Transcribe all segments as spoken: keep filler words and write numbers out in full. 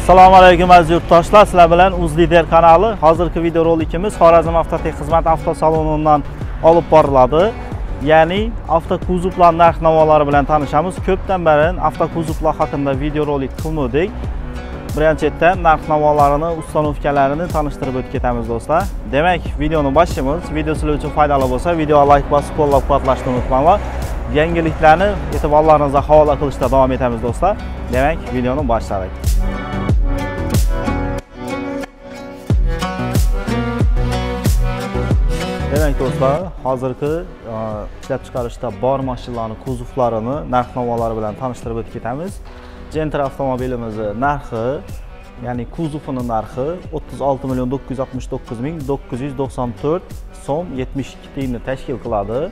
Assalomu alaykum aziz yurtdoshlar, sizlar bilan UzLider kanali. Hozirgi video rolikimiz Xorazm Avtotech Xizmat avtosalonidan olib boriladi. Ya'ni avtokuzovlar narx-navolari bilan tanishamiz. Ko'pdan beri avtokuzovlar haqida video rolik qilmadik. Birinchidan narx-navolarini, ustanovkalarini tanishtirib o'tib ketamiz do'stlar. Demak, videoni boshlaymiz. Video sizlar uchun foydali bo'lsa, videoga like bosib, qo'llab-quvvatlashni unutmanglar. Yangiliklarni e'tiborlaringizga havola qilishda davom etamiz do'stlar. Demak, videoni boshladik. Demak do'stlar, hozirgi ishlab chiqarishda bor mashinalarning kuzovlarini narx-navolari bilan tanishtirib o'tib ketamiz. Gentra avtomobilimizning narxi, ya'ni kuzovining narxi o'ttiz olti million dokuz yuz oltmish to'qqiz ming dokuz yuz to'qson to'rt so'm yetmish ikki tiyinni tashkil qiladi.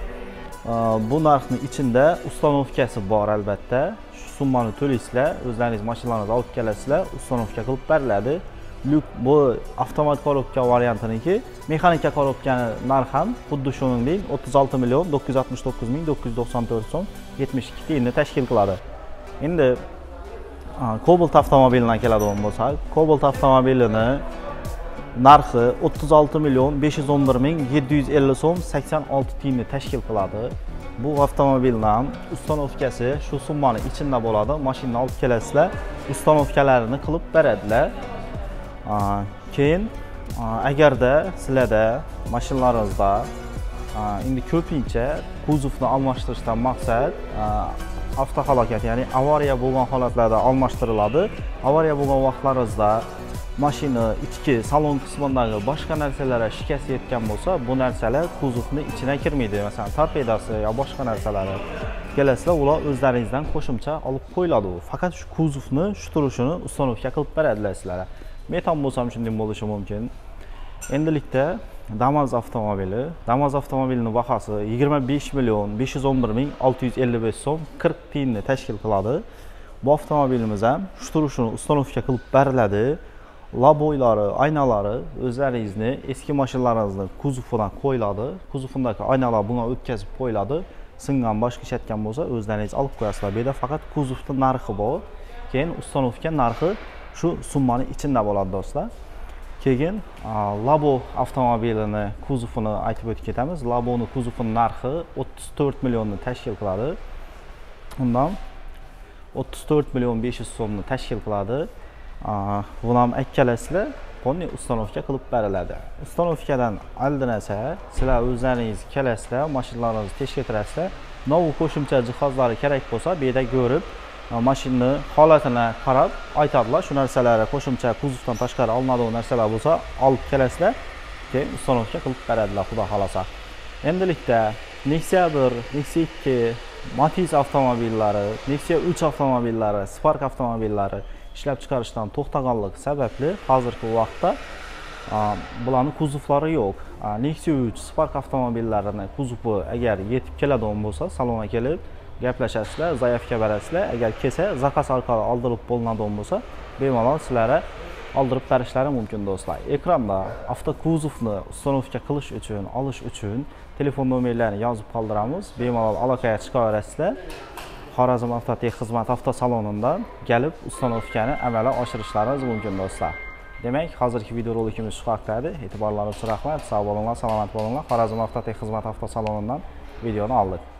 Bu narxning ichida ustanovkasi bor albatta. Shu summani to'laysizlar, o'zlaringiz mashinalaringizni olib kelasizlar, ustanovka qilib beriladi. Bu avtomat korobka variantiniki, mexanika korobkani narxi ham xuddi shuningdek o'ttiz olti million dokuz yuz oltmish to'qqiz ming dokuz yuz to'qson to'rt so'm yetmish ikki tiyinni tashkil qiladi. Endi Cobalt avtomobilidan keladigan bo'lsak, Cobalt avtomobilini narxi o'ttiz olti million besh yuz o'n bir ming yetti yuz ellik so'm sakson olti tiyinni tashkil qiladi. Bu avtomobildan ustanovkasi shu summani ichida bo'ladi. Mashinani olib kelasizlar, ustanovkalarini qilib beradilar. Keyin agarda sizlarda mashinalaringizda endi ko'pincha kuzovni almashtirishdan maqsad avtohalokat, ya'ni avariya bo'lgan holatlarda almashtiriladi. Avariya bo'lgan vaqtlaringizda mashina ichki salon qismidagi boshqa narsalarga shikast yetgan bo'lsa, bu narsalar kuzovning ichiga kirmaydi. Masalan, torpedasi yo boshqa narsalari kelasizlar, ular o'zlaringizdan qo'shimcha olib qo'yiladi. Faqat shu kuzovni shu turishini ustanovka qilib beradilar sizlarga. Metan bo'lsam shunday bo'lishi mumkin. Endilikda Damas avtomobili, Damas avtomobilining bahosi yigirma besh million besh yuz o'n bir ming olti yuz ellik besh so'm qirq tiyinni tashkil qiladi. Bu avtomobilimiz ham shu turishini ustanovka qilib beriladi. Laboylari, aynalari o'zlaringizni eski mashinalaringizning kuzovidan qo'yiladi. Kuzovindagi aynalar bunga o'tkazib qo'yiladi. Singan, boshqa ishlatgan bo'lsa, o'zlaringiz olib qo'yasizlar. Bu yerda faqat kuzovning narxi bor. Keyin ustanovka narxi shu summani ichida bo'ladi do'stlar. Keyin Labo avtomobilini kuzovini aytib o'tib ketamiz. Laboning kuzovining narxi o'ttiz to'rt millionni tashkil qiladi. Undan o'ttiz to'rt million besh yuz so'mni tashkil qiladi. Buni ham aytkalasizlar, qonuniy ustanovka qilib beriladi. Ustanovkadan oldin esa sizlar o'zlaringiz kelasizlar, mashinalaringizni tekshirtirasizlar. Novi qo'shimcha jihozlari kerak bo'lsa, bu yerda ko'rib, mashinani holatini qarab aytadilar. Shu narsalarni qo'shimcha kuzovdan tashqari olinadigan narsalar bo'lsa, olib kelasizlar, keyin ustanovka qilib beradilar, xudo xolasa. Endilikda Nexia bir, Nexia ikki, Matiz avtomobillari, Nexia uch avtomobillari, Spark avtomobillari ishlab chiqarishdan to'xtaganligi sababli hozirgi vaqtda bularning kuzovlari yo'q. Nexia uch, Spark avtomobillarini kuzovi agar yetib keladigan bo'lsa, salonga kelib gaplashasizlar, zaявка berasizlar. Agar kelsa, zakaz orqali oldirib bo'linadigan bo'lsa, bemalol sizlarga oldirib berishlari mumkin do'stlar. Ekranda avtokuzovni ustanovka qilish uchun, olish uchun telefon nomerlarini yozib qoldiramiz. Bemalol aloqaga chiqaverasizlar. Xorazm Avtotech Xizmat avtosalonidan kelib ustanovkani amalga oshirishlaringiz mumkin do'stlar. Demak, hozirgi video rolikimiz shu haqda edi. E'tiborlaringiz uchun rahmat. Sog' bo'linglar, salomat bo'linglar. Xorazm Avtotech Xizmat avtosalonidan videoni oldik.